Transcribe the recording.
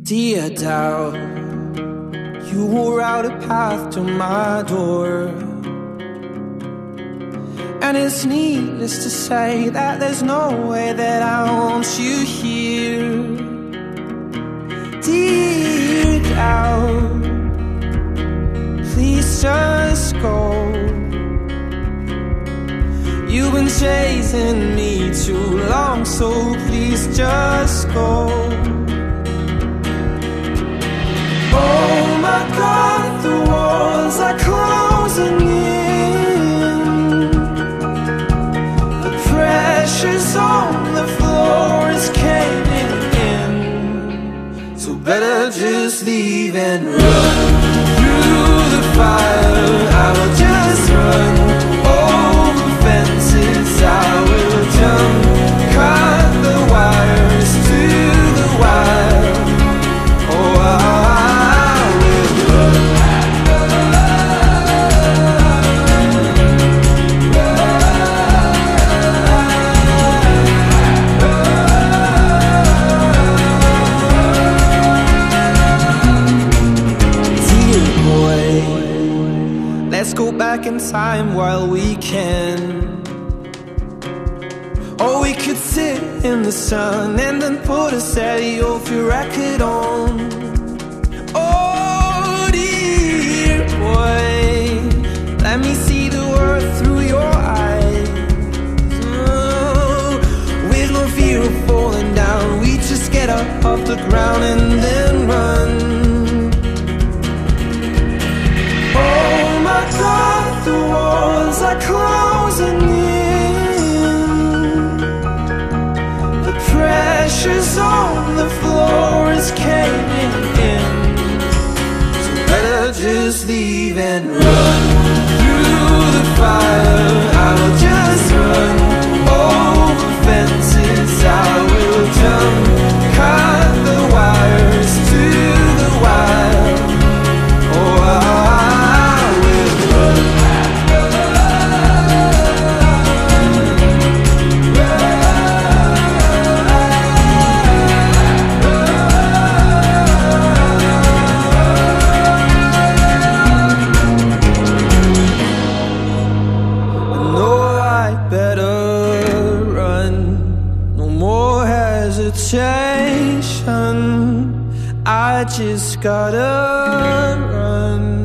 Dear doubt, you wore out a path to my door, and it's needless to say that there's no way that I want you here. Dear doubt, please just go. You've been chasing me too long, so please just go. Oh my God, the walls are closing in. The pressure's on the floor is caving in. So better just leave and run through the fire. I will just run over fences. I will jump, cut the wires to the wire. Oh, I will run. Dear boy, let's go back in time while we can. Or we could sit in the sun and then put a steady old record on. Oh dear boy, let me see the world through your eyes. Oh, with no fear of falling down, we just get up off the ground and then run. Oh my God, the walls are closing in. The pressure's on the floor is caving in. So better just leave and run through the fire. I will just run over fences. I will jump, cut the wires to the wire. Oh, I will run. I know I better run. No more hesitation. I just gotta run.